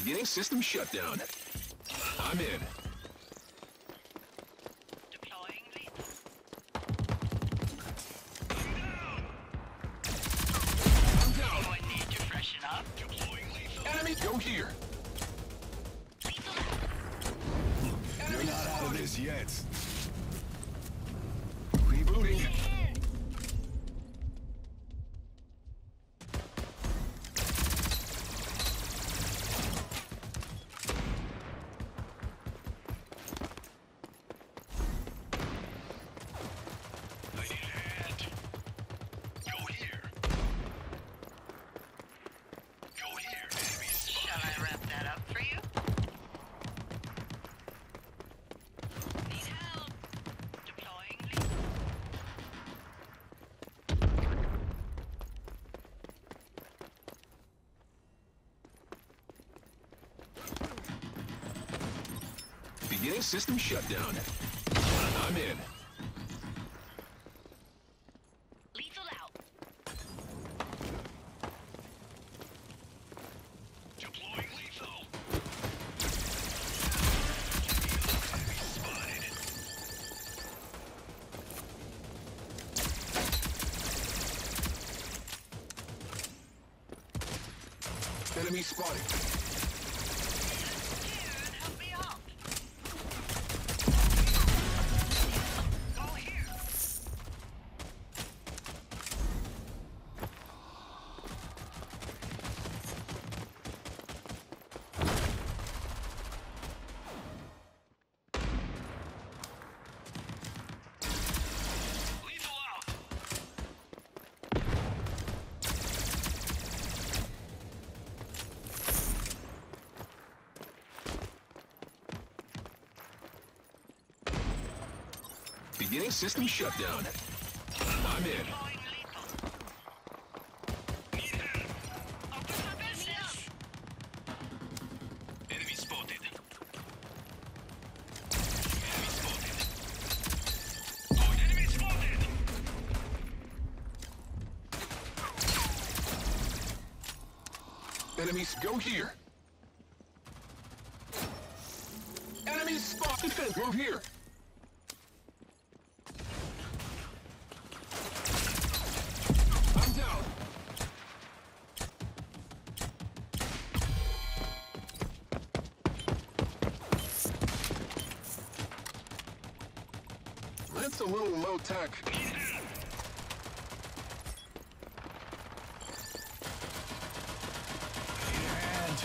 Beginning system shutdown. I'm in. Deploying lethal. I'm down. Anyone need to freshen up? Deploying lethal. Enemy, go here. Lethal. Enemy You're not out of this yet. Rebooting. Shall I wrap that up for you? Need help. Deploying lethal. Beginning system shutdown. I'm in. Lethal out. Deploying lethal. Enemy spotted. Dude, help me out. Go here. Lethal out. Beginning system shutdown. I'm in. Deploying lethal. Open for business. Enemy spotted. Enemy spotted. Enemies, go here. Enemies spotted. Defend, move here. I'm down. That's a little low tech. And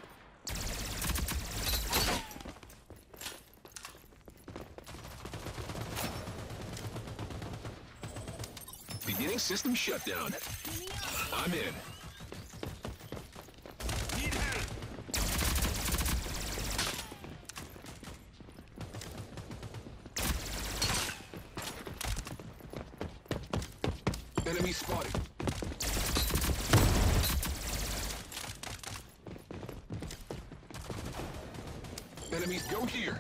Beginning system shutdown. I'm in. Enemy spotted. Enemies, go here.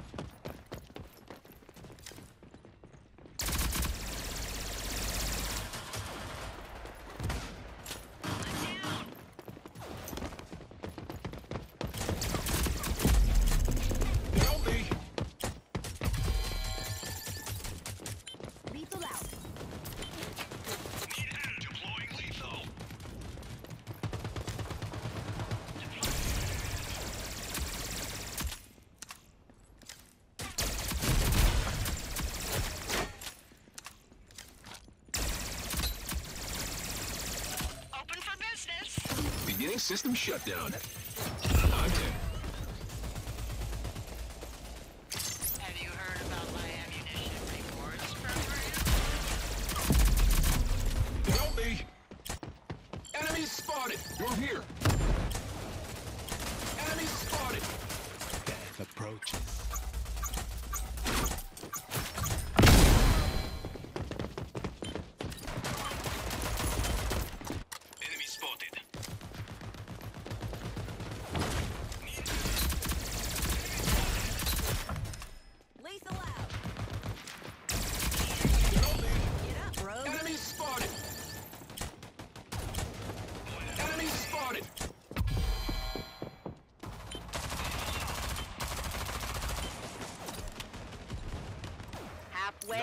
Help me. Lethal out. Deploying lethal. Open for business. Beginning system shutdown. I'm in. Have you heard about my ammunition rewards program? Help me. Enemies spotted. You're here. Enemies spotted. death approaches. Enemy spotted. Lethal out. Help me. Get up, bro. Enemy spotted. Enemy spotted.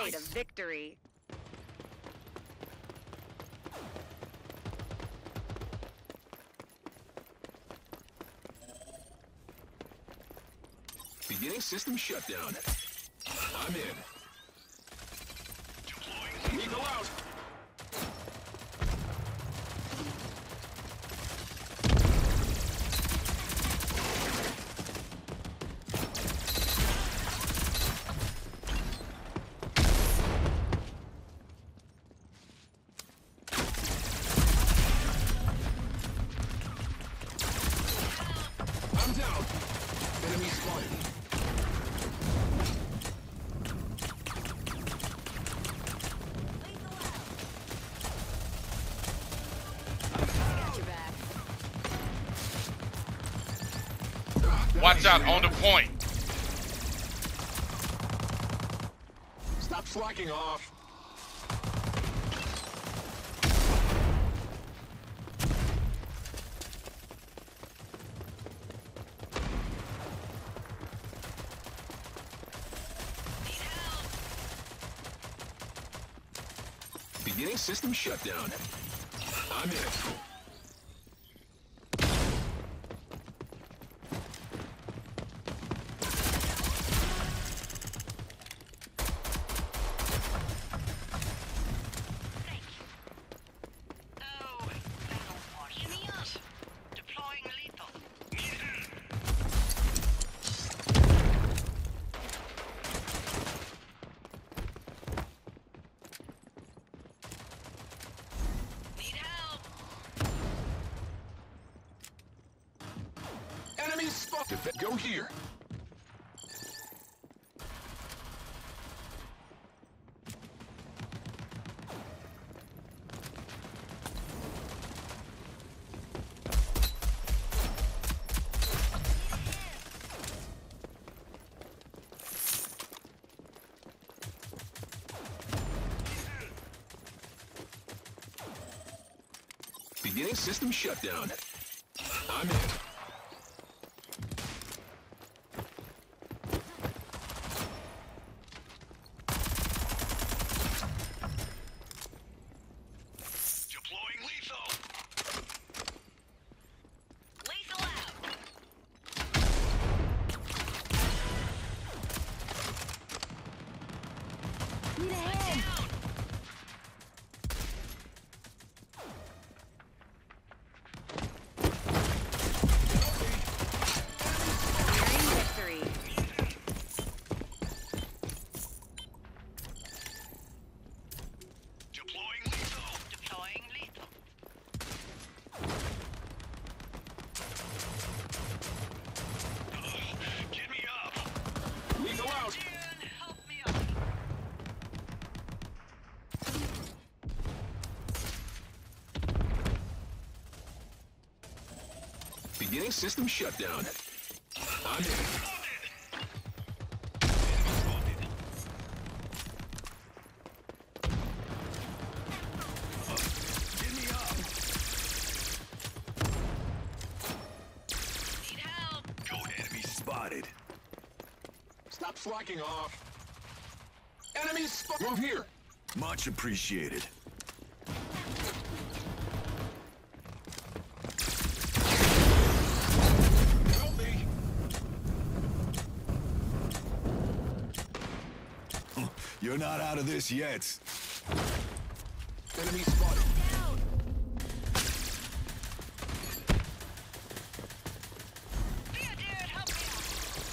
way to victory. Beginning system shutdown. I'm in. Eagle out. I'm down. Enemy spotted. Watch out on the point. Stop slacking off. Beginning system shutdown. I'm in. Oh, that'll wash me up. Deploying lethal. Need help. Enemy spotted. Go here. Beginning system shutdown. I'm in. Deploying lethal. Lethal out. Need a hand. Down. Nearing victory. Deploying lethal. Deploying lethal. Get me up. Lethal out. June, help me up. Beginning system shutdown. I'm in. Get me up. Need help. Go enemy spotted. Stop slacking off. Enemy spot. Move here. Much appreciated. Help me. You're not out of this yet. Enemy spotted. Down. Here, dude, help me out.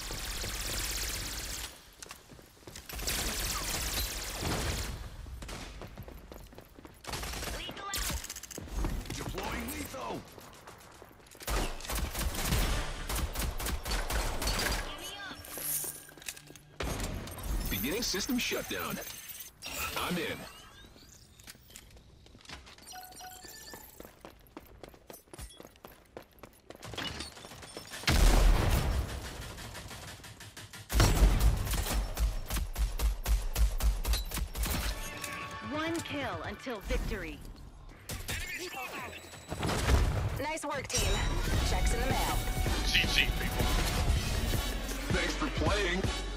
Lethal out. Deploying lethal. Get me up. Beginning system shutdown. I'm in. One kill until victory. Nice work, team. Checks in the mail. GG, people. Thanks for playing.